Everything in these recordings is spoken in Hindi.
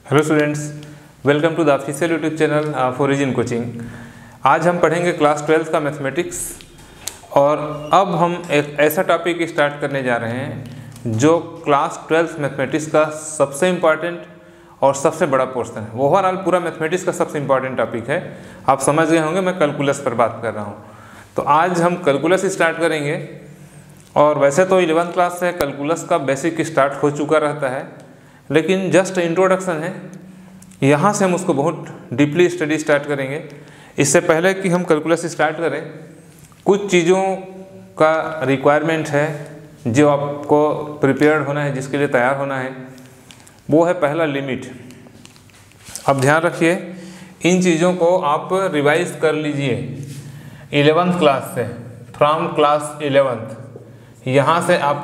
Hello students, welcome to the official YouTube channel of Origin coaching. आज हम पढ़ेंगे क्लास 12 का मैथमेटिक्स और अब हम एक ऐसा टॉपिक स्टार्ट करने जा रहे हैं जो क्लास 12 मैथमेटिक्स का सबसे इम्पॉर्टेंट और सबसे बड़ा पोर्शन है। ओवरऑल पूरा मैथमेटिक्स का सबसे इम्पॉर्टेंट टॉपिक है। आप समझ गए होंगे मैं कैलकुलस पर बात कर रहा हूँ। तो आज हम कैलकुलस स्टार्ट करेंगे और वैसे तो 11th क्लास से कैलकुलस का बेसिक स्टार्ट हो चुका रहता है, लेकिन जस्ट इंट्रोडक्शन है। यहाँ से हम उसको बहुत डीपली स्टडी स्टार्ट करेंगे। इससे पहले कि हम कैलकुलस स्टार्ट करें, कुछ चीज़ों का रिक्वायरमेंट है जो आपको प्रिपेयर्ड होना है, जिसके लिए तैयार होना है। वो है पहला लिमिट। अब ध्यान रखिए, इन चीज़ों को आप रिवाइज कर लीजिए 11th क्लास से। फ्रॉम क्लास 11th यहाँ से आप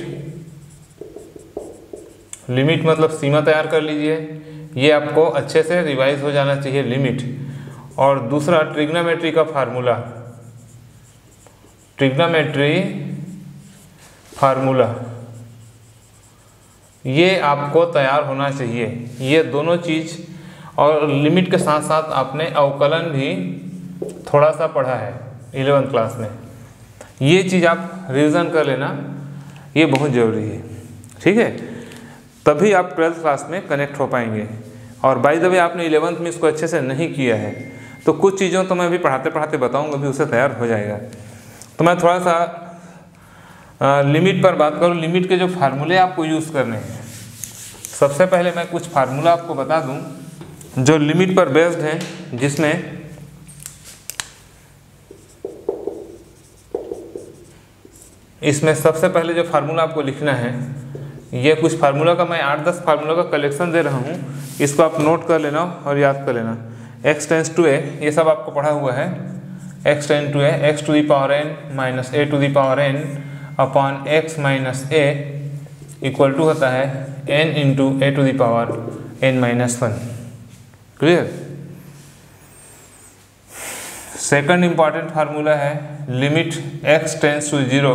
लिमिट मतलब सीमा तैयार कर लीजिए। ये आपको अच्छे से रिवाइज हो जाना चाहिए लिमिट। और दूसरा ट्रिग्नोमेट्री का फार्मूला, ये आपको तैयार होना चाहिए। ये दोनों चीज़ और लिमिट के साथ साथ आपने अवकलन भी थोड़ा सा पढ़ा है 11th क्लास में। ये चीज़ आप रिवीजन कर लेना, ये बहुत ज़रूरी है, ठीक है। तभी आप 12th क्लास में कनेक्ट हो पाएंगे। और बाय द वे आपने 11th में इसको अच्छे से नहीं किया है तो कुछ चीज़ों तो मैं भी पढ़ाते पढ़ाते बताऊंगा, भी उससे तैयार हो जाएगा। तो मैं थोड़ा सा लिमिट पर बात करूं। लिमिट के जो फार्मूले आपको यूज़ करने हैं, सबसे पहले मैं कुछ फार्मूला आपको बता दूं जो लिमिट पर बेस्ड हैं, जिसमें इसमें सबसे पहले जो फार्मूला आपको लिखना है, ये कुछ फार्मूला का मैं 8-10 फार्मूला का कलेक्शन दे रहा हूँ। इसको आप नोट कर लेना और याद कर लेना। x टेंस टू a, ये सब आपको पढ़ा हुआ है। x tends to a, x to the power n minus a to the power n upon x minus a equal to होता है n into a to the power n minus 1। Clear. Second important formula है limit x tends to 0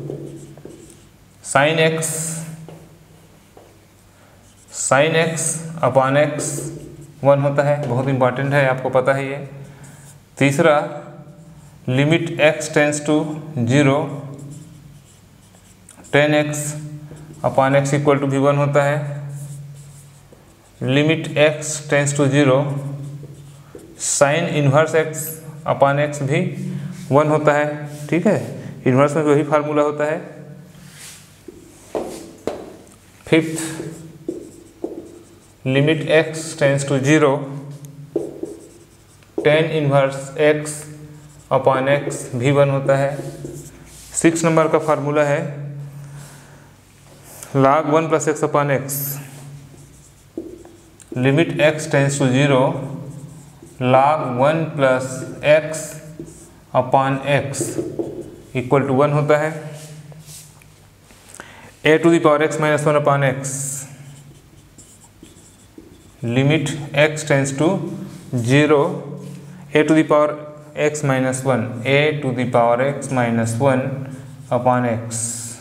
sine x upon x 1 होता है। बहुत इंपॉर्टेंट है, आपको पता है ये। तीसरा limit x tends to 0 tan x upon x equal to भी 1 होता है। Limit x tends to 0 sine inverse x upon x भी 1 होता है, ठीक है। इन्वर्स में वही फार्मूला होता है। Fifth limit x tends to 0 tan inverse x upon x भी 1 होता है। 6 नंबर का फार्मूला है log 1 plus x upon x। Limit x tends to 0 log 1 plus x upon x equal to 1 होता है। a to the power x minus 1 upon x। Limit x tends to 0 a to the power x minus 1, a to the power x minus 1 upon x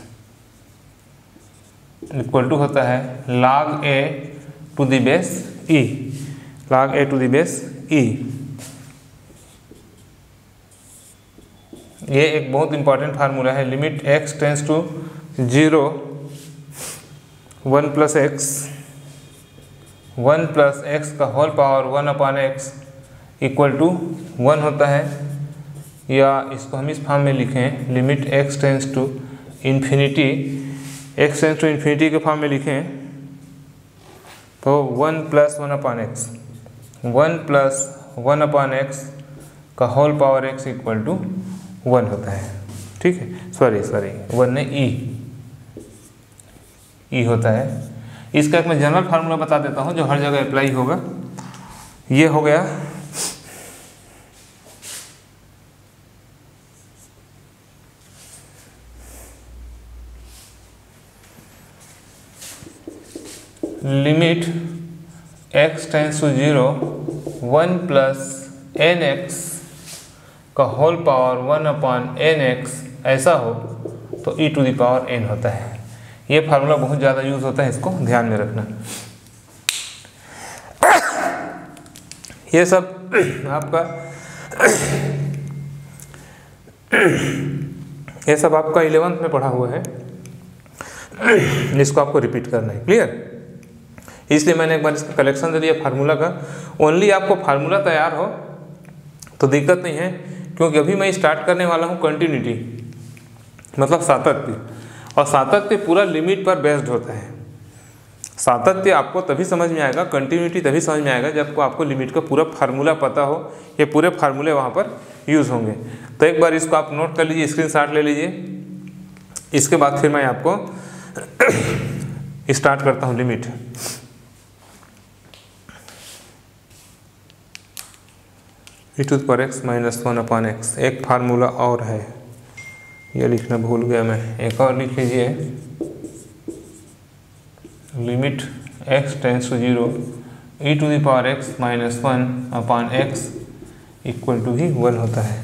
equal to होता है log a to the base e, log a to the base e। ये एक बहुत इंपॉर्टेंट फार्मूला है। Limit x tends to 0 1 plus x का whole power 1 upon x equal to 1 होता है। या इसको हम इस फॉर्म में लिखें, limit x tends to infinity, x tends to infinity के फॉर्म में लिखें तो 1 plus 1 upon x, 1 plus 1 upon x का whole power x equal to 1 होता है, ठीक है। सॉरी 1 नहीं, e होता है। इसका एक मैं जनरल फार्मूला बता देता हूँ जो हर जगह अप्लाई होगा। ये हो गया limit x tends to 0 1 plus nx का होल पावर 1 अपॉन nx ऐसा हो तो e to the power n होता है। ये फार्मूला बहुत ज़्यादा यूज़ होता है, इसको ध्यान में रखना। ये सब आपका ये सब आपका 11th में पढ़ा हुआ है, इसको आपको रिपीट करना है। क्लियर? इसलिए मैंने एक बार इसका कलेक्शन दे दिया फार्मूला का। ओनली आपको फार्मूला तैयार हो तो दिक्कत नहीं है, क्योंकि अभी मैं स्टार्ट करने वाला हूँ कंटिन्यूटी, मतलब सातत्य। और सातत्य पूरा लिमिट पर बेस्ड होता है। सातत्य आपको तभी समझ में आएगा, कंटिन्यूटी तभी समझ में आएगा जब आपको लिमिट का पूरा फार्मूला पता हो। ये पूरे फार्मूले वहाँ पर यूज़ होंगे। तो एक बार इसको आप नोट कर लीजिए, स्क्रीनशॉट ले लीजिए। इसके बाद फिर मैं आपको स्टार्ट करता हूँ लिमिट। e⁻x - 1/x एक फार्मूला और है, ये लिखना भूल गया मैं, एक और लिख लीजिए। Limit x tends to 0 e⁻x - 1/x equal to ही 1 होता है।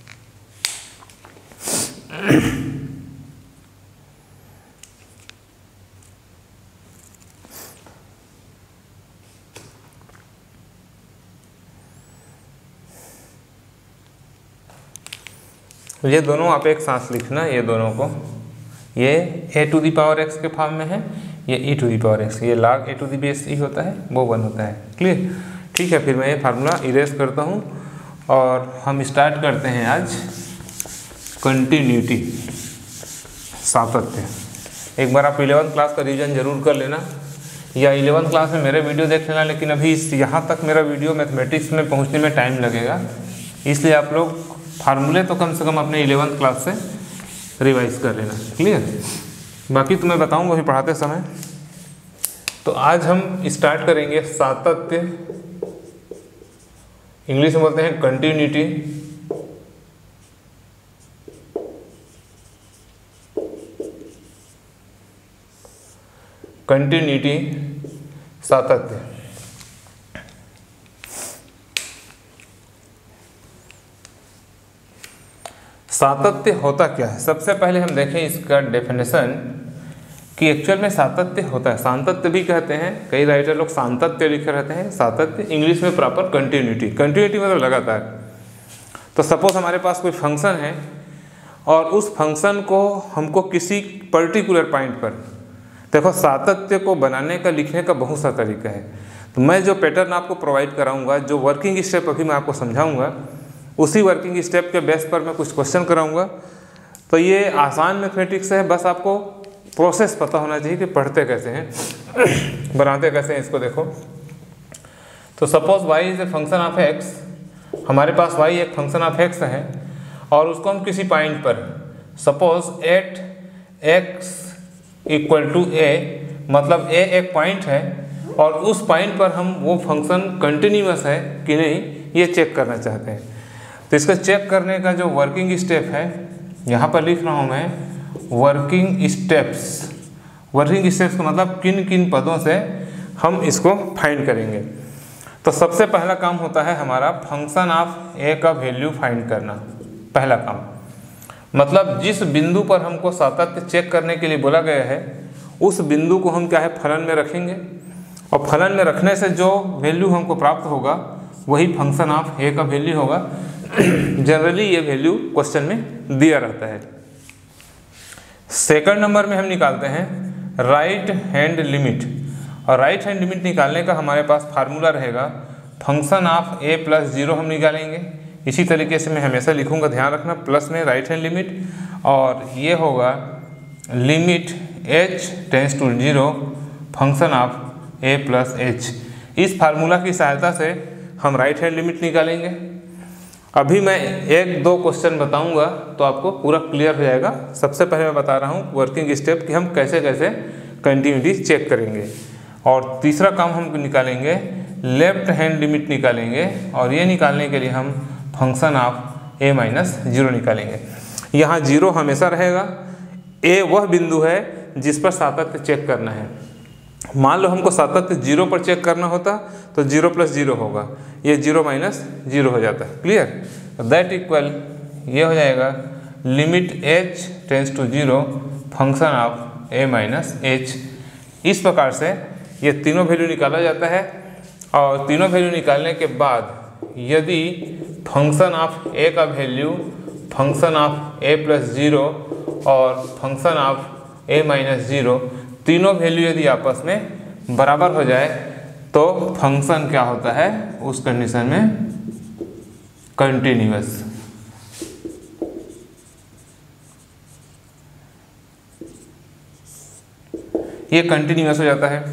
ये दोनों आप एक साथ लिखना, ये दोनों को, ये a⁻x के फॉर्म में है, ये e⁻x, ये log a⁻e होता है, वो 1 होता है। क्लियर? ठीक है, फिर मैं ये फार्मूला इरेज करता हूँ और हम स्टार्ट करते हैं आज कंटिन्यूटी, सातत्य। एक बार आप 11th क्लास का रिवीजन जरूर कर लेना, या 11th क्लास में मेरे वीडियो देख लेना, लेकिन अभी यहाँ तक मेरा वीडियो मैथमेटिक्स में पहुँचने में टाइम लगेगा, इसलिए आप लोग फार्मूले तो कम से कम अपने 11th क्लास से रिवाइज कर लेना। क्लियर? बाकी तो मैं बताऊँगा अभी पढ़ाते समय। तो आज हम स्टार्ट करेंगे सातत्य, इंग्लिश में बोलते हैं कंटिन्यूटी। कंटिन्यूटी, सातत्य। सातत्य होता क्या है? सबसे पहले हम देखें इसका डेफिनेशन कि एक्चुअल में सातत्य होता है, सातत्य भी कहते हैं, कई राइटर लोग सातत्य लिखे रहते हैं। सातत्य इंग्लिश में प्रॉपर कंटिन्यूटी, कंटिन्यूटी मतलब लगातार। तो सपोज हमारे पास कोई फंक्शन है और उस फंक्शन को हमको किसी पर्टिकुलर पॉइंट पर, देखो सातत्य को बनाने का, लिखने का बहुत सा तरीका है। तो मैं जो पैटर्न आपको प्रोवाइड कराऊंगा, जो वर्किंग स्टेप अभी मैं आपको समझाऊंगा, उसी वर्किंग स्टेप के बेस पर मैं कुछ क्वेश्चन कराऊंगा। तो ये आसान मैथमेटिक्स है, बस आपको प्रोसेस पता होना चाहिए कि पढ़ते कैसे हैं, बनाते कैसे हैं। इसको देखो, तो suppose y is a function of x, हमारे पास y एक फंक्शन ऑफ x है और उसको हम किसी पॉइंट पर, suppose at x equal to a, मतलब a एक पॉइंट है और उस पॉइंट पर हम वो फंक्शन कंटिन्यूअस है कि नहीं ये चेक करना चाहते हैं। तो इसको चेक करने का जो वर्किंग स्टेप है, यहाँ पर लिख रहा हूँ मैं वर्किंग स्टेप्स। वर्किंग स्टेप्स का मतलब किन किन पदों से हम इसको फाइंड करेंगे। तो सबसे पहला काम होता है हमारा फंक्शन ऑफ ए का वैल्यू फाइंड करना, पहला काम। मतलब जिस बिंदु पर हमको सातत्य चेक करने के लिए बोला गया है, उस बिंदु को हम क्या है फलन में रखेंगे, और फलन में रखने से जो वैल्यू हमको प्राप्त होगा वही फंक्शन ऑफ ए का वैल्यू होगा। जनरली ये वैल्यू क्वेश्चन में दिया रहता है। सेकंड नंबर में हम निकालते हैं राइट हैंड लिमिट, और राइट हैंड लिमिट निकालने का हमारे पास फार्मूला रहेगा फंक्शन ऑफ a + 0 हम निकालेंगे। इसी तरीके से मैं हमेशा लिखूंगा, ध्यान रखना, प्लस में राइट हैंड लिमिट, और ये होगा limit h tends to 0 function of a + h। इस फार्मूला की सहायता से हम राइट हैंड लिमिट निकालेंगे। अभी मैं एक दो क्वेश्चन बताऊंगा तो आपको पूरा क्लियर हो जाएगा। सबसे पहले मैं बता रहा हूँ वर्किंग स्टेप कि हम कैसे कैसे कंटिन्यूटी चेक करेंगे। और तीसरा काम हम निकालेंगे लेफ्ट हैंड लिमिट निकालेंगे, और ये निकालने के लिए हम फंक्शन ऑफ a - 0 निकालेंगे। यहाँ 0 हमेशा रहेगा, a वह बिंदु है जिस पर सातत्य चेक करना है। मान लो हमको सातत्य 0 पर चेक करना होता तो 0 + 0 होगा, ये 0 - 0 हो जाता है। क्लियर? दैट इक्वल ये हो जाएगा limit h tends to 0 function of a - h। इस प्रकार से ये तीनों वैल्यू निकाला जाता है और तीनों वैल्यू निकालने के बाद यदि फंक्शन ऑफ ए का value function of a plus 0 और फंक्शन ऑफ ए माइनस 0 तीनों वैल्यू यदि आपस में बराबर हो जाए तो फंक्शन क्या होता है, उस कंडीशन में कंटिन्यूअस। ये कंटिन्यूअस हो जाता है।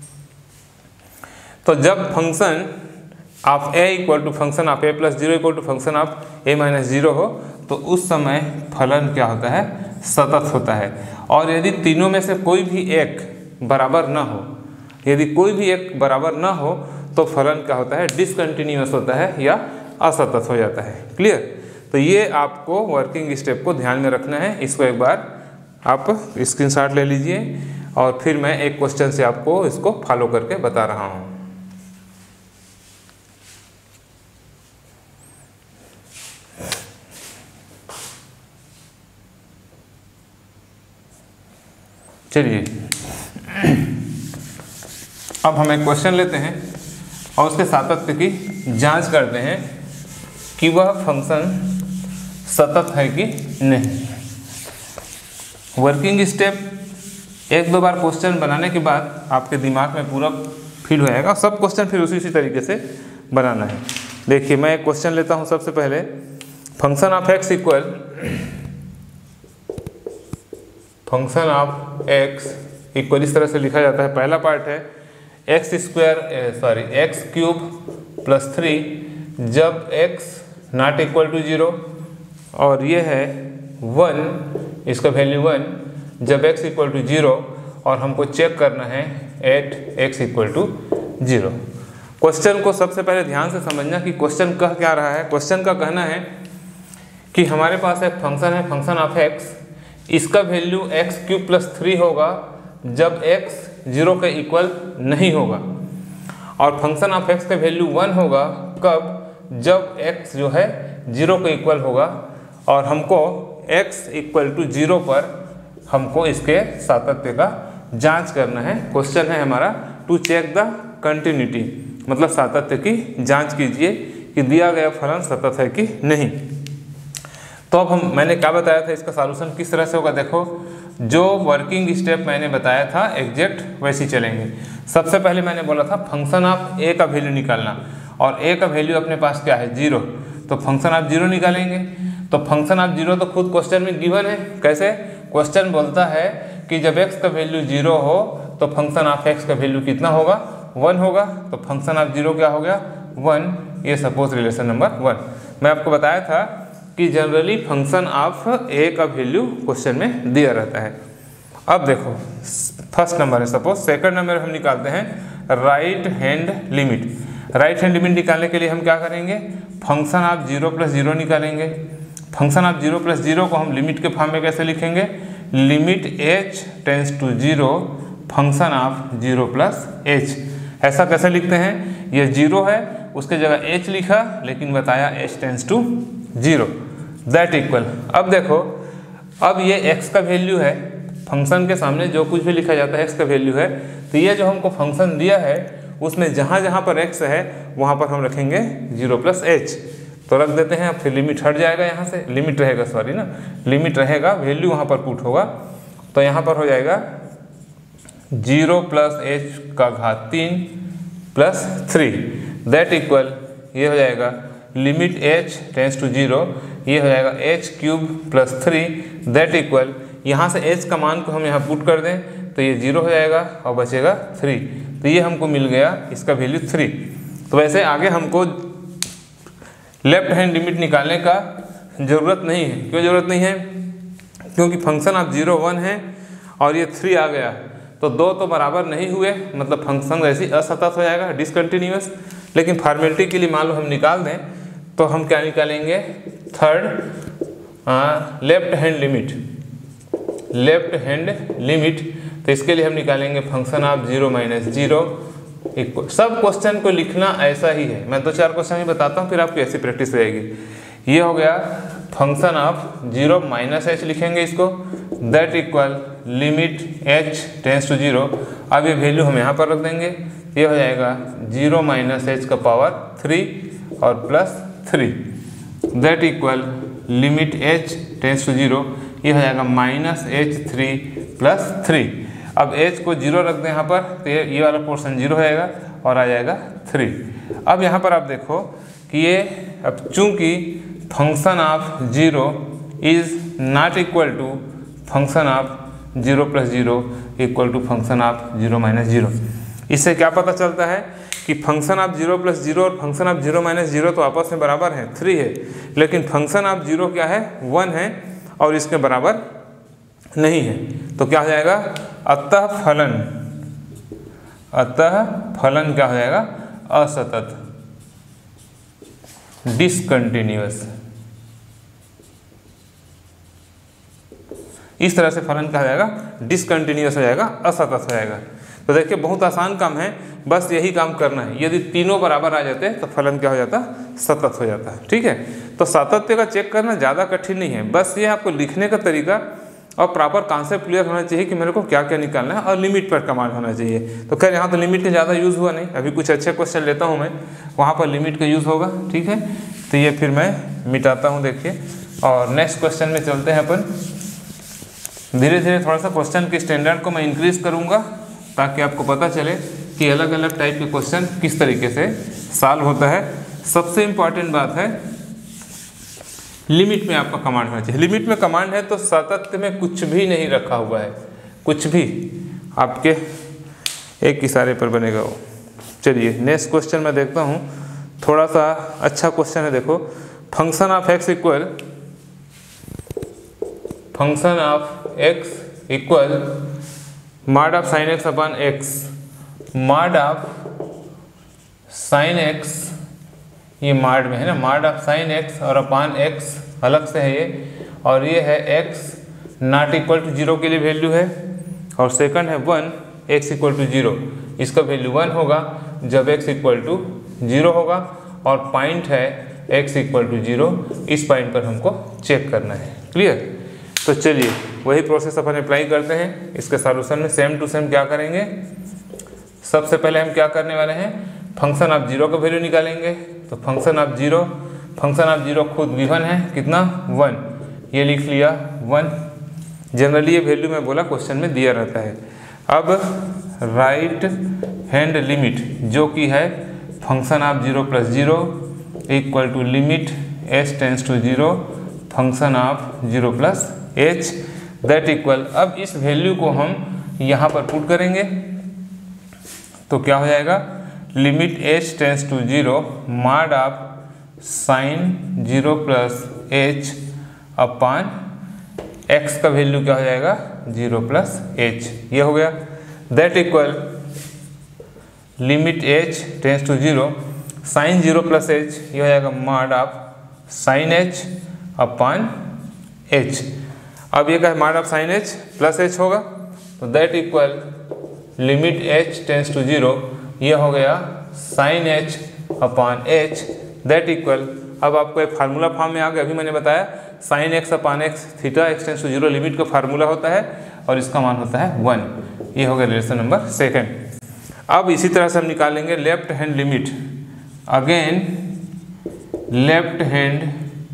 तो जब function of a equal to function of a plus 0 equal to function of a minus 0 हो तो उस समय फलन क्या होता है, सतत होता है। और यदि तीनों में से कोई भी एक बराबर ना हो, यदि कोई भी एक बराबर ना हो तो फलन क्या होता है, डिसकंटिन्यूअस होता है या असतत हो जाता है। क्लियर? तो ये आपको वर्किंग स्टेप को ध्यान में रखना है। इसको एक बार आप स्क्रीनशॉट ले लीजिए और फिर मैं एक क्वेश्चन से आपको इसको फॉलो करके बता रहा हूँ। चलिए अब हम एक क्वेश्चन लेते हैं और उसके सातत्य की जांच करते हैं कि वह फंक्शन सतत है कि नहीं। वर्किंग स्टेप एक दो बार क्वेश्चन बनाने के बाद आपके दिमाग में पूरा फिल हो जाएगा। सब क्वेश्चन फिर उसी तरीके से बनाना है। देखिए मैं एक क्वेश्चन लेता हूँ। सबसे पहले function of x equal function of x equal इस तरह से लिखा जाता है। पहला पार्ट है एक्स क्यूब प्लस 3 जब x नॉट इक्वल टू 0 और ये है 1, इसका वैल्यू 1 जब x इक्वल टू 0 और हमको चेक करना है at x equal to 0। Question को सबसे पहले ध्यान से समझना कि क्वेश्चन कह क्या रहा है। क्वेश्चन का कहना है कि हमारे पास एक फंक्शन है फंक्शन ऑफ x, इसका वैल्यू x क्यूब प्लस 3 होगा जब x 0 के इक्वल नहीं होगा, और फंक्शन ऑफ x का वैल्यू 1 होगा कब, जब x जो है 0 के इक्वल होगा। और हमको x इक्वल टू 0 पर हमको इसके सातत्य का जांच करना है। क्वेश्चन है हमारा टू चेक द कंटिन्यूटी, मतलब सातत्य की जांच कीजिए कि दिया गया फलन सतत है कि नहीं। तो अब मैंने क्या बताया था, इसका सॉल्यूशन किस तरह से होगा। देखो जो वर्किंग स्टेप मैंने बताया था एग्जैक्ट वैसे ही चलेंगे। सबसे पहले मैंने बोला था फंक्शन ऑफ ए का वैल्यू निकालना, और ए का वैल्यू अपने पास क्या है 0, तो फंक्शन ऑफ 0 निकालेंगे। तो फंक्शन ऑफ 0 तो खुद क्वेश्चन में गिवन है। कैसे? क्वेश्चन बोलता है कि जब x का वैल्यू 0 हो तो फंक्शन ऑफ x का वैल्यू कितना होगा, 1 होगा। तो फंक्शन ऑफ 0 क्या हो गया 1। ये सपोज रिलेशन नंबर 1। मैं आपको बताया था कि जनरली फंक्शन ऑफ ए का वैल्यू क्वेश्चन में दिया रहता है। अब देखो फर्स्ट नंबर है, सपोज सेकंड नंबर हम निकालते हैं right hand limit. Right hand limit निकालने के लिए हम क्या करेंगे, फंक्शन ऑफ 0 प्लस 0 निकालेंगे। फंक्शन ऑफ 0 प्लस 0 को हम लिमिट के फॉर्म में कैसे लिखेंगे, limit h tends to 0 function of 0 plus h। ऐसा कैसे लिखते हैं, ये 0 है उसके जगह h लिखा लेकिन बताया h tends to 0 that equal. अब देखो अब ये x का वैल्यू है, फंक्शन के सामने जो कुछ भी लिखा जाता है x का वैल्यू है। तो ये जो हमको फंक्शन दिया है उसमें जहाँ जहाँ पर x है वहाँ पर हम रखेंगे 0 प्लस h। तो रख देते हैं, अब फिर लिमिट हट जाएगा, यहाँ से लिमिट रहेगा, सॉरी ना, लिमिट रहेगा, वैल्यू वहाँ पर पुट होगा। तो यहाँ पर हो जाएगा 0 प्लस h का घात 3 प्लस 3 दैट इक्वल ये हो जाएगा लिमिट h टेंस टू 0, ये हो जाएगा h cube plus 3 that equal, यहाँ से h का मान को हम यहाँ पुट कर दें तो ये 0 हो जाएगा और बचेगा 3। तो ये हमको मिल गया इसका वैल्यू 3। तो वैसे आगे हमको लेफ्ट हैंड लिमिट निकालने का ज़रूरत नहीं है। क्यों ज़रूरत नहीं है, क्योंकि फंक्शन ऑफ 0 1 है और ये 3 आ गया तो दो तो बराबर नहीं हुए, मतलब फंक्शन वैसे ही असतत हो जाएगा, डिसकंटिन्यूअस। लेकिन फॉर्मेलिटी के लिए मान लो हम निकाल दें तो हम क्या निकालेंगे, third left hand limit. Left hand limit तो इसके लिए हम निकालेंगे फंक्शन ऑफ 0 माइनस 0 इक्वल। सब क्वेश्चन को लिखना ऐसा ही है, मैं 2-4 क्वेश्चन ही बताता हूँ फिर आपकी ऐसी प्रैक्टिस रहेगी। ये हो गया फंक्शन ऑफ 0 माइनस h लिखेंगे इसको, that equal limit h tends to 0। अब ये वैल्यू हम यहाँ पर रख देंगे ये हो जाएगा 0 माइनस एच का पावर 3 और plus 3, that equal limit h tends to 0, ये हो जाएगा माइनस H3 प्लस 3। अब h को 0 रख दें यहाँ पर, तो ये वाला पोर्शन 0 हो जाएगा और आ जाएगा 3। अब यहाँ पर आप देखो कि ये अब चूंकि function of 0 is not equal to function of 0 plus 0 equal to function of 0 minus 0, इससे क्या पता चलता है कि फंक्शन ऑफ 0 प्लस 0 और फंक्शन ऑफ 0 माइनस 0 तो आपस में बराबर हैं, 3 है, लेकिन फंक्शन ऑफ 0 क्या है, 1 है और इसके बराबर नहीं है। तो क्या हो जाएगा, अतः फलन क्या हो जाएगा, असतत, डिसकंटिन्यूअस। इस तरह से फलन क्या हो जाएगा, डिसकंटिन्यूअस हो जाएगा, असतत हो जाएगा। तो देखिए बहुत आसान काम है, बस यही काम करना है। यदि तीनों बराबर आ जाते तो फलन क्या हो जाता, सतत हो जाता है। ठीक है, तो सातत्य का चेक करना ज़्यादा कठिन नहीं है, बस ये आपको लिखने का तरीका और प्रॉपर कॉन्सेप्ट क्लियर होना चाहिए कि मेरे को क्या क्या निकालना है, और लिमिट पर कमांड होना चाहिए। तो खैर यहाँ तो लिमिट का ज़्यादा यूज़ हुआ नहीं, अभी कुछ अच्छे क्वेश्चन लेता हूँ मैं, वहाँ पर लिमिट का यूज़ होगा। ठीक है, तो ये फिर मैं मिटाता हूँ, देखिए, और नेक्स्ट क्वेश्चन में चलते हैं अपन। धीरे धीरे थोड़ा सा क्वेश्चन के स्टैंडर्ड को मैं इंक्रीज़ करूँगा ताकि आपको पता चले कि अलग अलग टाइप के क्वेश्चन किस तरीके से सॉल्व होता है। सबसे इम्पॉर्टेंट बात है लिमिट में आपका कमांड होना चाहिए। लिमिट में कमांड है तो सातत्य में कुछ भी नहीं रखा हुआ है, कुछ भी आपके एक इशारे पर बनेगा वो। चलिए नेक्स्ट क्वेश्चन मैं देखता हूँ, थोड़ा सा अच्छा क्वेश्चन है। देखो, function of x equal mod of sine x upon x, mod of sine x, ये मॉड में है ना, मॉड ऑफ साइन x और अपॉन x अलग से है ये, और ये है x नॉट इक्वल टू 0 के लिए वैल्यू है, और सेकंड है 1 x इक्वल टू 0, इसका वैल्यू 1 होगा जब x इक्वल टू 0 होगा, और पॉइंट है x इक्वल टू 0, इस पॉइंट पर हमको चेक करना है। क्लियर? तो चलिए वही प्रोसेस अपन अप्लाई करते हैं इसके सॉल्यूशन में। सेम टू सेम क्या करेंगे, सबसे पहले हम क्या करने वाले हैं, फंक्शन ऑफ 0 का वैल्यू निकालेंगे। तो फंक्शन ऑफ 0 खुद गिवन है कितना, 1, ये लिख लिया 1। जनरली ये वैल्यू मैं बोला क्वेश्चन में दिया रहता है। अब राइट हैंड लिमिट जो कि है function of 0 plus 0 equal to limit h tends to 0 function of 0 plus h, that equal, अब इस वैल्यू को हम यहाँ पर पुट करेंगे तो क्या हो जाएगा, limit h tends to 0 mod of sine 0 plus h upon x का वैल्यू क्या हो जाएगा, 0 प्लस h, ये हो गया। That equal limit h tends to 0 sine 0 plus h, ये हो जाएगा mod of sine h upon h। अब ये क्या है, mod of sine h plus h होगा, तो that equal limit h tends to 0, ये हो गया sine h upon h, that equal, अब आपको एक फार्मूला फॉर्म में आ गया। अभी मैंने बताया sine x upon x theta x tends to 0 limit का फार्मूला होता है और इसका मान होता है 1। ये हो गया रिलेशन नंबर सेकंड। अब इसी तरह से हम निकालेंगे left hand limit. Again left hand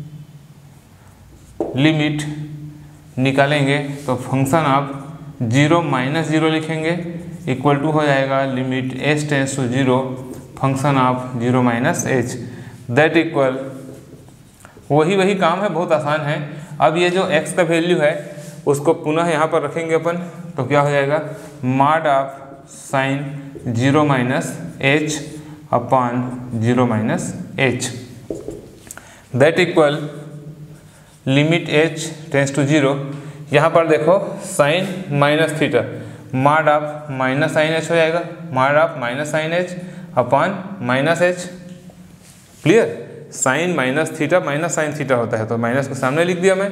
limit निकालेंगे तो फंक्शन ऑफ 0 माइनस 0 लिखेंगे इक्वल टू हो जाएगा limit h tends to 0 function of 0 minus h, that equal, वही काम है, बहुत आसान है। अब ये जो x का वैल्यू है उसको पुनः यहाँ पर रखेंगे अपन, तो क्या हो जाएगा, mod of sine 0 minus h upon 0 minus h, that equal limit h tends to 0, यहाँ पर देखो sine minus theta, mod of minus sine h हो जाएगा, mod of minus sine h upon minus h। Clear? Sine minus theta minus sine theta होता है, तो माइनस को सामने लिख दिया मैं।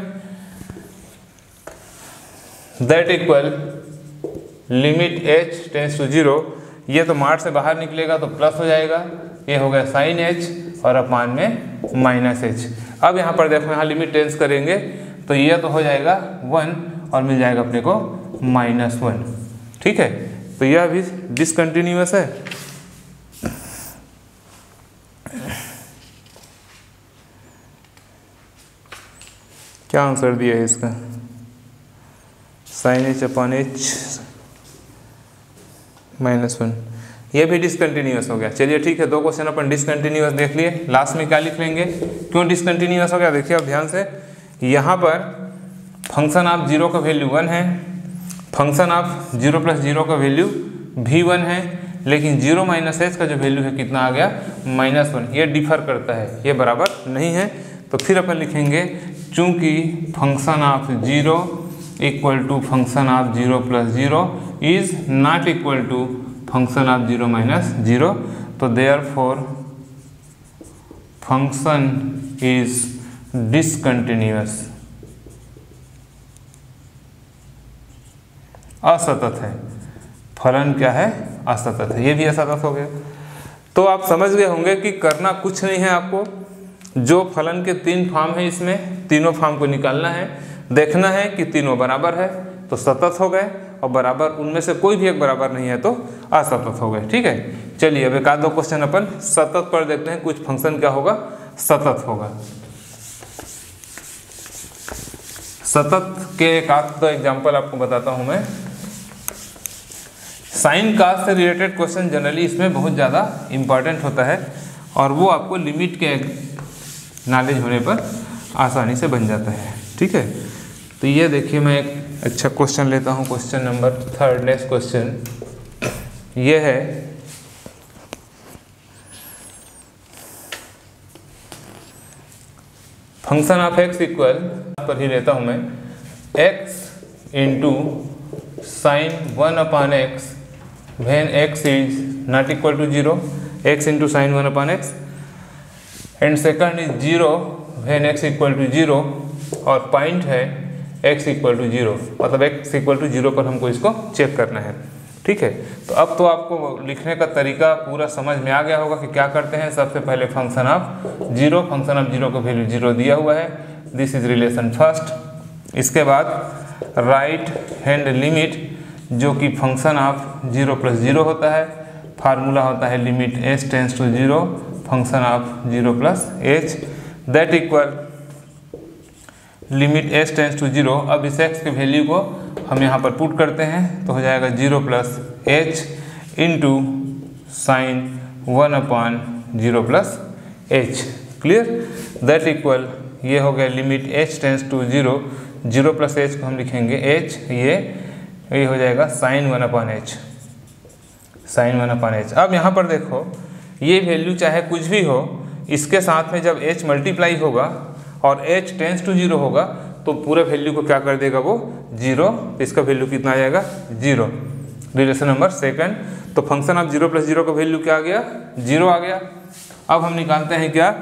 That equal limit h tends to 0, ये तो मॉड से बाहर निकलेगा तो प्लस हो जाएगा, ये हो गया साइन h और अपॉन में माइनस h। अब यहाँ पर देखो, यहाँ लिमिट टेंस करेंगे तो ये तो हो जाएगा 1 और मिल जाएगा अपने को -1। ठीक है, तो यह भी डिसकंटिन्यूअस है। क्या आंसर दिया है इसका? sin h upon h -1। ये भी डिसकंटिन्यूअस हो गया। चलिए ठीक है, 2 क्वेश्चन अपन डिसकंटिन्यूअस देख लिए। लास्ट में क्या लिख लेंगे? क्यों डिसकंटिन्यूअस हो गया देखिए अब ध्यान से। यहाँ पर फंक्शन ऑफ 0 का वैल्यू 1 है, फंक्शन ऑफ 0 + 0 का वैल्यू भी 1 है, लेकिन 0 - h का जो वैल्यू है कितना आ गया? -1। ये डिफर करता है, ये बराबर नहीं है। तो फिर अपन लिखेंगे चूँकि function of 0 equal to function of 0 + 0 is not equal to function of 0 - 0, तो देयरफॉर फंक्शन इज डिसकंटिन्यूअस, असतत है। फलन क्या है? असतत है। ये भी असतत हो गया। तो आप समझ गए होंगे कि करना कुछ नहीं है आपको। जो फलन के 3 फॉर्म है, इसमें तीनों फॉर्म को निकालना है, देखना है कि तीनों बराबर है तो सतत हो गए, और बराबर उनमें से कोई भी एक बराबर नहीं है तो असतत हो गए। ठीक है, चलिए अब 1-2 क्वेश्चन अपन सतत पर देखते हैं। कुछ फंक्शन क्या होगा? सतत होगा। सतत के 1-2 एग्जाम्पल आपको बताता हूं मैं। साइन कास्ट से रिलेटेड क्वेश्चन जनरली इसमें बहुत ज़्यादा इंपॉर्टेंट होता है, और वो आपको लिमिट के नॉलेज होने पर आसानी से बन जाता है। ठीक है, तो ये देखिए मैं एक अच्छा क्वेश्चन लेता हूँ। क्वेश्चन नंबर 3, नेक्स्ट क्वेश्चन ये है, फंक्शन ऑफ x इक्वल पर ही लेता हूँ मैं, x into sine 1/x when x is not equal to 0, x into sin 1/x, and second is 0 when x equal to 0, और पॉइंट है x equal to 0, मतलब x equal to 0 पर हमको इसको चेक करना है। ठीक है, तो अब तो आपको लिखने का तरीका पूरा समझ में आ गया होगा कि क्या करते हैं। सबसे पहले फंक्शन ऑफ 0, फंक्शन ऑफ 0 का वैल्यू 0 दिया हुआ है, दिस इज रिलेशन फर्स्ट। इसके बाद राइट हैंड लिमिट, जो कि फंक्शन ऑफ 0 + 0 होता है, फार्मूला होता है limit h tends to 0 function of 0 + h, that equal limit h tends to 0। अब इस x के वैल्यू को हम यहाँ पर पुट करते हैं तो हो जाएगा 0 + h into sine 1/0 + h। Clear? That equal ये हो गया limit h tends to 0, 0 + h को हम लिखेंगे h, ये हो जाएगा साइन 1/h, साइन 1/h। अब यहाँ पर देखो ये वैल्यू चाहे कुछ भी हो, इसके साथ में जब h मल्टीप्लाई होगा और h टेंस टू 0 होगा तो पूरे वैल्यू को क्या कर देगा वो? 0। तो इसका वैल्यू कितना आ जाएगा? 0। रिलेशन नंबर सेकंड, तो फंक्शन ऑफ 0 + 0 का वैल्यू क्या आ गया? 0 आ गया। अब हम निकालते हैं क्या?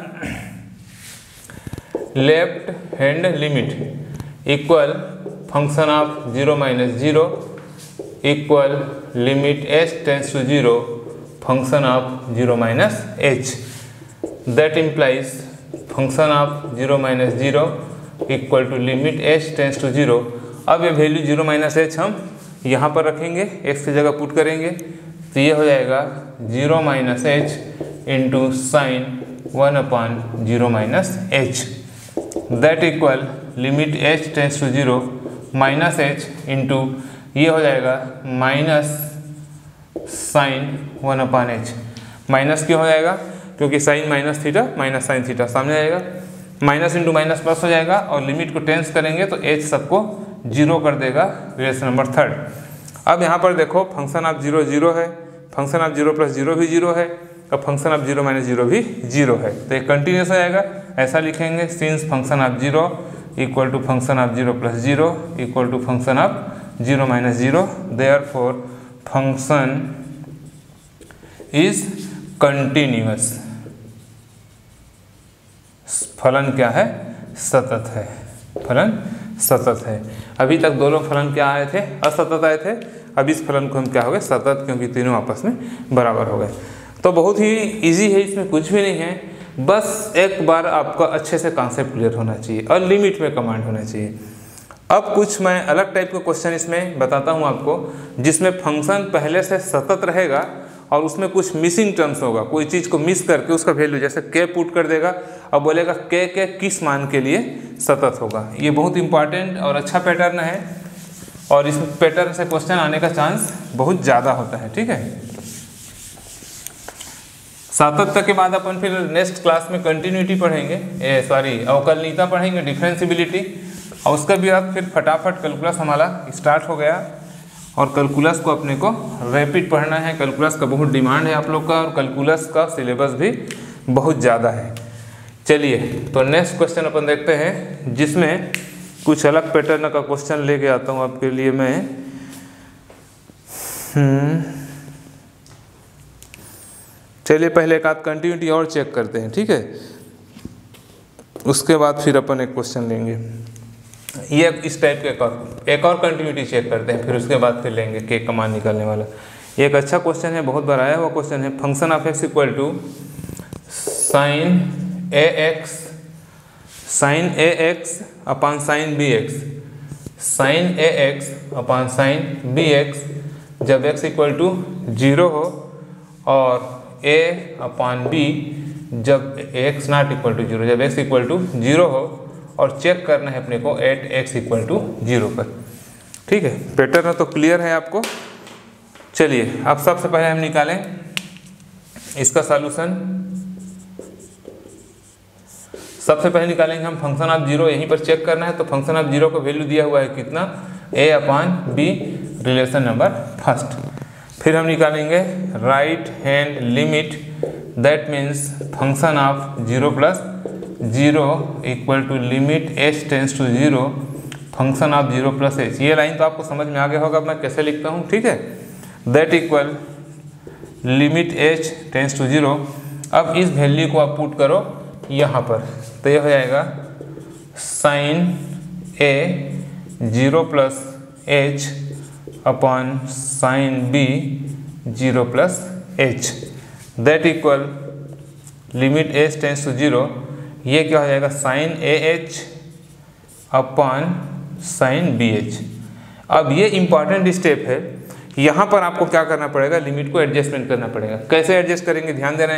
Left hand limit equal function of 0 - 0 equal limit h tends to 0 function of 0 - h, that implies function of 0 - 0 equal to limit h tends to 0। अब ये वैल्यू 0 - h हम यहाँ पर रखेंगे, x की जगह पुट करेंगे, तो ये हो जाएगा 0 - h into sine 1/0 - h, that equal limit h tends to 0 -h into ये हो जाएगा माइनस साइन 1/h। माइनस क्यों हो जाएगा? क्योंकि sine minus theta minus sine theta सामने आएगा, माइनस इंटू माइनस प्लस हो जाएगा, और लिमिट को टेंस करेंगे तो h सबको 0 कर देगा। Relation number 3। अब यहाँ पर देखो फंक्शन ऑफ 0 0 है, फंक्शन ऑफ 0 + 0 भी 0 है, और फंक्शन ऑफ 0 - 0 भी 0 है, तो ये कंटिन्यूस हो जाएगा। ऐसा लिखेंगे since function of 0 equal to function of 0 + 0 equal to function of 0 - 0, therefore function is continuous. फलन क्या है? सतत है। फलन सतत है। अभी तक दोनों फलन क्या आए थे? असतत आए थे। अब इस फलन को हम क्या हो गए? सतत, क्योंकि तीनों आपस में बराबर हो गए। तो बहुत ही इजी है, इसमें कुछ भी नहीं है, बस एक बार आपका अच्छे से कॉन्सेप्ट क्लियर होना चाहिए और लिमिट में कमांड होना चाहिए। अब कुछ मैं अलग टाइप का क्वेश्चन इसमें बताता हूँ आपको, जिसमें फंक्शन पहले से सतत रहेगा और उसमें कुछ मिसिंग टर्म्स होगा, कोई चीज़ को मिस करके उसका वैल्यू जैसे के पुट कर देगा और बोलेगा के किस मान के लिए सतत होगा। ये बहुत इंपॉर्टेंट और अच्छा पैटर्न है और इस पैटर्न से क्वेश्चन आने का चांस बहुत ज़्यादा होता है। ठीक है, सातत्य के बाद अपन फिर नेक्स्ट क्लास में कंटिन्यूटी पढ़ेंगे, अवकलनीयता पढ़ेंगे, डिफरेंशिबिलिटी, और उसका भी बाद फिर फटाफट कैलकुलस हमारा स्टार्ट हो गया और कैलकुलस को अपने को रैपिड पढ़ना है। कैलकुलस का बहुत डिमांड है आप लोग का और कैलकुलस का सिलेबस भी बहुत ज़्यादा है। चलिए तो नेक्स्ट क्वेश्चन अपन देखते हैं, जिसमें कुछ अलग पैटर्न का क्वेश्चन लेके आता हूँ आपके लिए मैं। चलिए पहले एक आध कंटिन्यूटी और चेक करते हैं, ठीक है, उसके बाद फिर अपन एक क्वेश्चन लेंगे। ये इस टाइप के एक और कंटिन्यूटी चेक करते हैं, फिर उसके बाद फिर लेंगे के का मान निकालने वाला। ये एक अच्छा क्वेश्चन है, बहुत बार आया हुआ क्वेश्चन है। Function of x equal to sine A X upon sine B X, sine A X upon sine B X जब एक्स इक्वल टू 0 हो और a अपॉन बी जब x नॉट इक्वल टू 0, जब x इक्वल टू 0 हो, और चेक करना है अपने को एट x इक्वल टू 0 पर। ठीक है, पैटर्न तो क्लियर है आपको। चलिए अब सबसे पहले हम निकालें इसका सॉल्यूशन। सबसे पहले निकालेंगे हम फंक्शन ऑफ 0, यहीं पर चेक करना है। तो फंक्शन ऑफ 0 का वैल्यू दिया हुआ है कितना, a upon B, relation number first. फिर हम निकालेंगे right hand limit, that means function of 0 plus 0 equal to limit h tends to 0 function of 0 plus h। ये लाइन तो आपको समझ में आ गया होगा मैं कैसे लिखता हूँ, ठीक है। That equal limit h tends to 0। अब इस वैल्यू को आप पुट करो यहाँ पर, तो यह हो जाएगा sine a 0 plus h upon sine b 0 plus h, that equal limit h tends to 0। ये क्या हो जाएगा, sine AH upon sine BH। अब ये इंपॉर्टेंट स्टेप है, यहाँ पर आपको क्या करना पड़ेगा, लिमिट को एडजस्टमेंट करना पड़ेगा। कैसे एडजस्ट करेंगे, ध्यान देना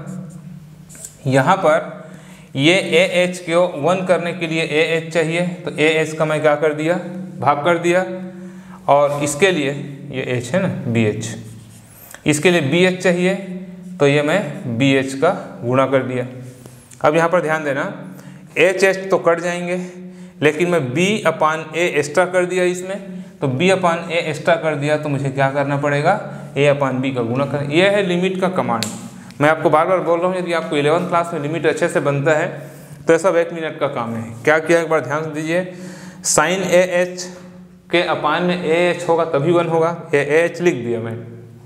है। यहाँ पर ये AH को 1 करने के लिए AH चाहिए, तो AH का मैं क्या कर दिया, भाग कर दिया, और इसके लिए ये H है ना BH, इसके लिए BH चाहिए, तो ये मैं BH का गुणा कर दिया। अब यहाँ पर ध्यान देना, HH तो कट जाएंगे, लेकिन मैं B अपान A एक्स्ट्रा कर दिया इसमें, तो B अपान A एक्स्ट्रा कर दिया, तो मुझे क्या करना पड़ेगा, A अपान B का गुणा कर। यह है लिमिट का कमांड। मैं आपको बार बार बोल रहा हूँ, यदि आपको 11th क्लास में लिमिट अच्छे से बनता है तो सब 1 मिनट का काम है। क्या किया एक बार ध्यान दीजिए, साइन AH के अपान में AH होगा तभी 1 होगा, AH लिख दिया मैं।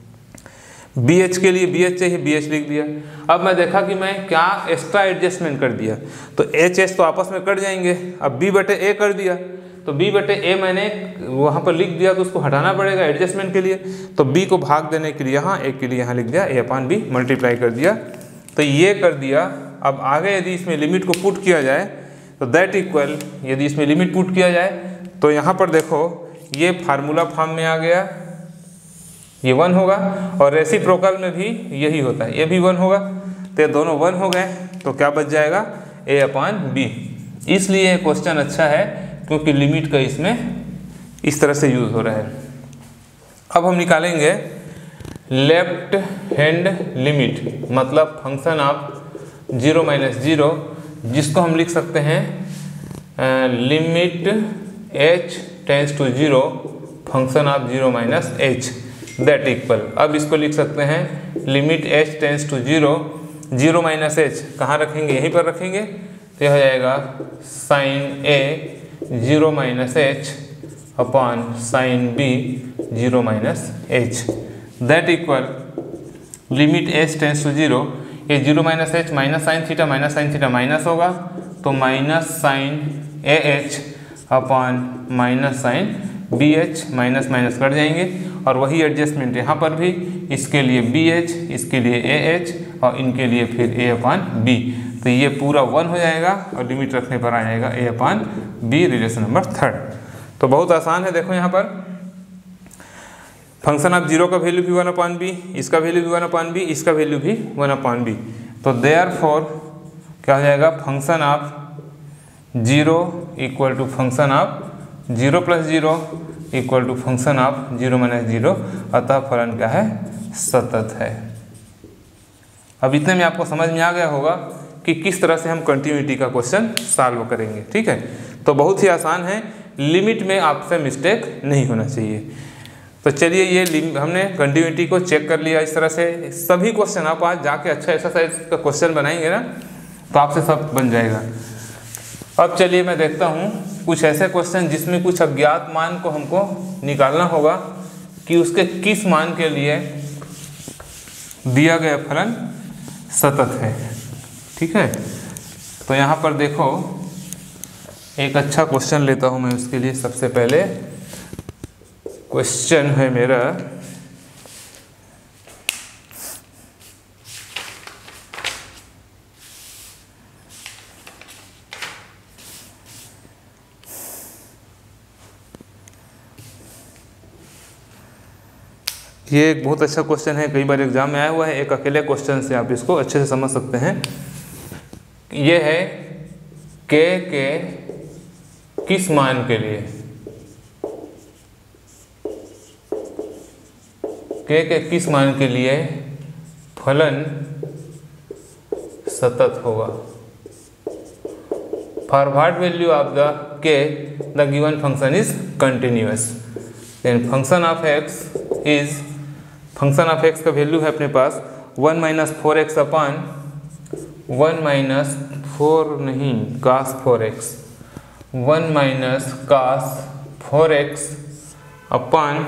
BH के लिए BH चाहिए, BH लिख दिया। अब मैं देखा कि मैं क्या एक्स्ट्रा एडजस्टमेंट कर दिया, तो HH तो आपस में कट जाएंगे। अब B बटे A कर दिया, तो B बटे A मैंने वहाँ पर लिख दिया, तो उसको हटाना पड़ेगा एडजस्टमेंट के लिए। तो B को भाग देने के लिए यहाँ, A के लिए यहाँ लिख दिया, A अपान B मल्टीप्लाई कर दिया, तो ये कर दिया। अब आगे यदि इसमें लिमिट को पुट किया जाए, तो दैट इक्वल, यदि इसमें लिमिट पुट किया जाए तो यहाँ पर देखो ये फार्मूला फॉर्म में आ गया, ये 1 होगा, और रेसिप्रोकल में भी यही होता है, ये भी 1 होगा, तो ये दोनों 1 हो गए, तो क्या बच जाएगा, A अपान B। इसलिए ये क्वेश्चन अच्छा है क्योंकि लिमिट का इसमें इस तरह से यूज़ हो रहा है। अब हम निकालेंगे लेफ्ट हैंड लिमिट, मतलब फंक्शन ऑफ 0 माइनस 0, जिसको हम लिख सकते हैं limit h tends to 0 function of 0 minus h, that equal. अब इसको लिख सकते हैं limit h tends to 0 minus h कहाँ रखेंगे, यहीं पर रखेंगे, तो यह हो जाएगा sine A 0 minus h upon sine B 0 minus h, that equal limit h tends to 0। ये 0 minus h minus sine theta minus होगा, तो minus sine AH upon minus sine BH, minus minus cut जाएंगे, और वही एडजस्टमेंट यहाँ पर भी, इसके लिए BH, इसके लिए AH, और इनके लिए फिर A अपान B। तो ये पूरा 1 हो जाएगा, और लिमिट रखने पर आ जाएगा A upon B, relation number 3। तो बहुत आसान है, देखो यहाँ पर फंक्शन ऑफ जीरो का वैल्यू भी 1/b, इसका वैल्यू भी 1/b, इसका वैल्यू भी 1/b। तो देयरफॉर क्या हो जाएगा, function of zero equal to function of zero plus zero equal to function of zero minus zero, अतः फलन क्या है, सतत है। अब इतने में आपको समझ में आ गया होगा कि किस तरह से हम कंटिन्यूटी का क्वेश्चन सॉल्व करेंगे। ठीक है, तो बहुत ही आसान है, लिमिट में आपसे मिस्टेक नहीं होना चाहिए। तो चलिए ये हमने कंटिन्यूटी को चेक कर लिया। इस तरह से सभी क्वेश्चन आप आज जाके अच्छा एक्सरसाइज का क्वेश्चन बनाएंगे ना, तो आपसे सब बन जाएगा। अब चलिए मैं देखता हूँ कुछ ऐसे क्वेश्चन जिसमें कुछ अज्ञात मान को हमको निकालना होगा कि उसके किस मान के लिए दिया गया फलन सतत है। ठीक है, तो यहाँ पर देखो एक अच्छा क्वेश्चन लेता हूँ मैं उसके लिए। सबसे पहले क्वेश्चन है मेरा, ये एक बहुत अच्छा क्वेश्चन है, कई बार एग्जाम में आया हुआ है। एक अकेले क्वेश्चन से आप इसको अच्छे से समझ सकते हैं। ये है के किस मान के लिए, के किस मान के लिए फलन सतत होगा। For what value of the K the given function is continuous, then function of X is, function of X का वैल्यू है अपने पास 1 माइनस 4x अपान 1 माइनस 4 नहीं cos 4x, 1 minus cos 4x upon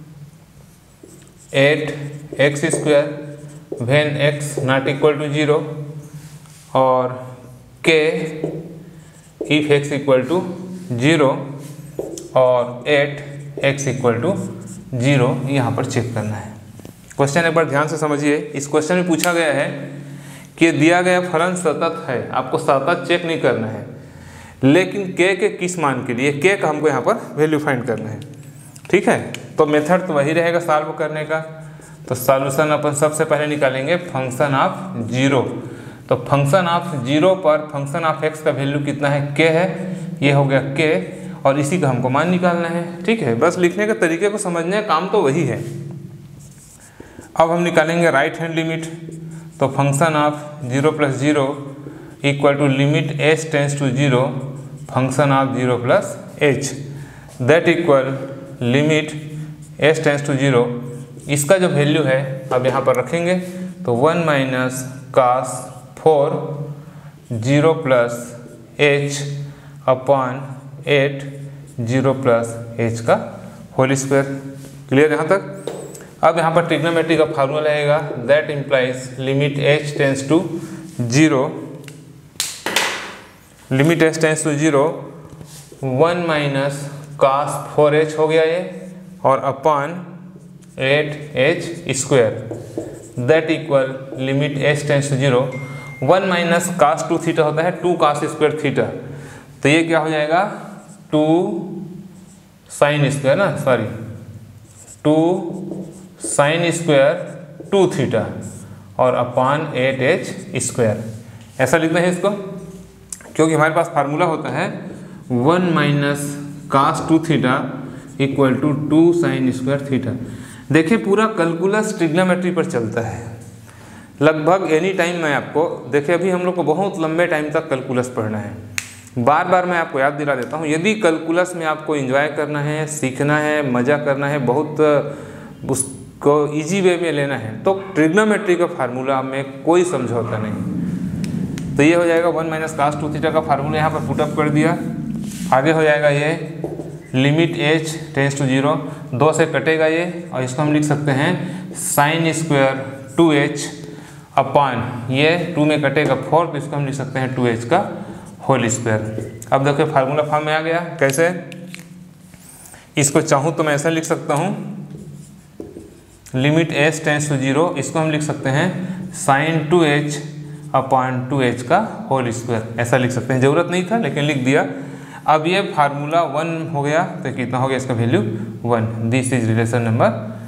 8x square when x not equal to 0 और k if x equal to 0 और 8x इक्वल टू 0 यहाँ पर चेक करना है। क्वेश्चन एक बार ध्यान से समझिए। इस क्वेश्चन में पूछा गया है कि दिया गया फलन सतत है, आपको सतत चेक नहीं करना है, लेकिन के किस मान के लिए, के का हमको यहाँ पर वैल्यू फाइंड करना है। ठीक है, तो मेथड तो वही रहेगा सॉल्व करने का। तो सॉल्यूशन अपन सबसे पहले निकालेंगे फंक्शन ऑफ जीरो। तो फंक्शन ऑफ जीरो पर फंक्शन ऑफ एक्स का वैल्यू कितना है, के है, ये हो गया के, और इसी का हमको मान निकालना है। ठीक है, बस लिखने के तरीके को समझने का काम तो वही है। अब हम निकालेंगे राइट हैंड लिमिट। तो function of 0 plus 0 equal to limit h tends to 0 function of 0 plus h, that equal limit h tends to 0। इसका जो वैल्यू है अब यहाँ पर रखेंगे, तो 1 minus cos 4 0 plus h upon 8 0 plus h का होल स्क्वायर। क्लियर यहाँ तक। अब यहाँ पर ट्रिग्नोमेट्री का फार्मूला रहेगा, that implies limit h tends to 0, limit h tends to 0 1 minus cos 4h हो गया ये, और upon 8h square, that equal limit h tends to 0 1 minus cos 2 theta होता है 2 cos स्क्वायर थीटा, तो ये क्या हो जाएगा 2 साइन स्क्वायर ना, सॉरी 2 साइन स्क्वायर 2 थीटा और अपान 8h स्क्वायर। ऐसा लिखते हैं इसको, क्योंकि हमारे पास फार्मूला होता है 1 minus cos 2 theta equal to 2 sine square theta. देखिए पूरा कैलकुलस ट्रिग्नोमेट्री पर चलता है लगभग एनी टाइम। मैं आपको देखिए अभी हम लोग को बहुत लंबे टाइम तक कैलकुलस पढ़ना है। बार बार मैं आपको याद दिला देता हूँ, यदि कैलकुलस में आपको एंजॉय करना है, सीखना है, मज़ा करना है, बहुत उसको इजी वे में लेना है, तो ट्रिग्नोमेट्री का फार्मूला में कोई समझौता नहीं। तो ये हो जाएगा 1 माइनस cos 2 थीटा का फार्मूला यहाँ पर पुटअप कर दिया। आगे हो जाएगा ये लिमिट h टेंस टू 0, 2 से कटेगा ये, और इसको हम लिख सकते हैं साइन स्क्वायर 2h अपान ये 2 में कटेगा 4, तो इसको हम लिख सकते हैं 2h का होल स्क्वायर। अब देखो फार्मूला फॉर्म में आ गया। कैसे, इसको चाहूँ तो मैं ऐसा लिख सकता हूँ लिमिट h टेंस टू 0, इसको हम लिख सकते हैं साइन 2h अपान 2h का होल स्क्वायर। ऐसा लिख सकते हैं, ज़रूरत नहीं था लेकिन लिख दिया। अब ये फार्मूला 1 हो गया, तो कितना हो गया इसका value 1। This is relation number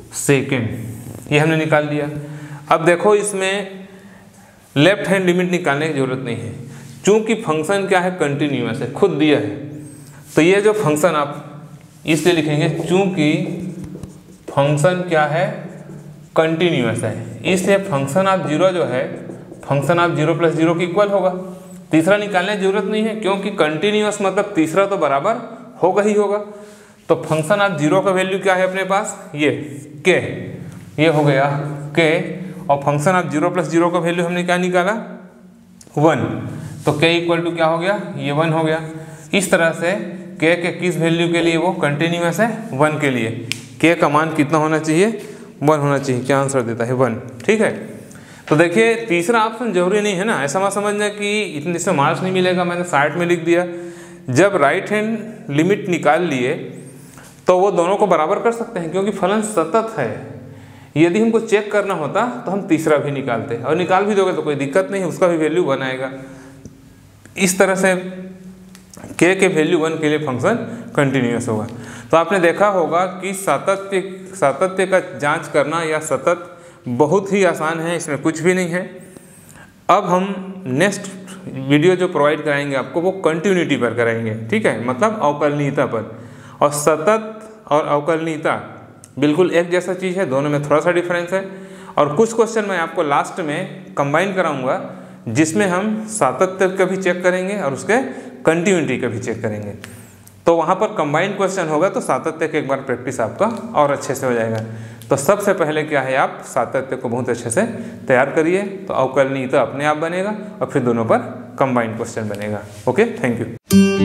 second, ये हमने निकाल लिया। अब देखो इसमें लेफ्ट हैंड लिमिट निकालने की जरूरत नहीं है, चूंकि फंक्शन क्या है, कंटिन्यूअस है, खुद दिया है। तो ये जो फंक्शन आप इसलिए लिखेंगे चूंकि फंक्शन क्या है, कंटिन्यूअस है, इसलिए फंक्शन ऑफ जीरो जो है, फंक्शन ऑफ 0 + 0 के इक्वल होगा। तीसरा निकालने की जरूरत नहीं है, क्योंकि कंटिन्यूअस मतलब तीसरा तो बराबर होगा ही होगा। तो फंक्शन ऑफ 0 का वैल्यू क्या है अपने पास, ये के, ये हो गया के, और फंक्शन ऑफ 0 + 0 का वैल्यू हमने क्या निकाला, 1। तो के इक्वल टू क्या हो गया, ये 1 हो गया। इस तरह से के किस वैल्यू के लिए वो कंटिन्यूअस है, 1 के लिए के का मान कितना होना चाहिए, 1 होना चाहिए। क्या आंसर देता है, 1। ठीक है, तो देखिए तीसरा ऑप्शन जरूरी नहीं है ना, ऐसा मत समझना कि इतने से मार्क्स नहीं मिलेगा, मैंने साइड में लिख दिया। जब राइट हैंड लिमिट निकाल लिए तो वो दोनों को बराबर कर सकते हैं, क्योंकि फलन सतत है। यदि हमको चेक करना होता तो हम तीसरा भी निकालते, और निकाल भी दोगे तो कोई दिक्कत नहीं, उसका भी वैल्यू 1 आएगा। इस तरह से के वैल्यू 1 के लिए फंक्शन कंटिन्यूअस होगा। तो आपने देखा होगा कि सातत्य का जांच करना या सतत बहुत ही आसान है, इसमें कुछ भी नहीं है। अब हम नेक्स्ट वीडियो जो प्रोवाइड कराएंगे आपको, वो कंटिन्यूटी पर कराएंगे, ठीक है, मतलब अवकलनीयता पर। और सतत और अवकलनीयता बिल्कुल एक जैसा चीज़ है, दोनों में थोड़ा सा डिफरेंस है। और कुछ क्वेश्चन मैं आपको लास्ट में कंबाइन कराऊंगा, जिसमें हम सातत्य का भी चेक करेंगे और उसके कंटिन्यूटी का भी चेक करेंगे। तो वहाँ पर कंबाइंड क्वेश्चन होगा, तो सातत्य के एक बार प्रैक्टिस आपका और अच्छे से हो जाएगा। तो सबसे पहले क्या है, आप सातत्य को बहुत अच्छे से तैयार करिए, तो अवकलनीयता अपने आप बनेगा और फिर दोनों पर कंबाइंड क्वेश्चन बनेगा। Okay, thank you.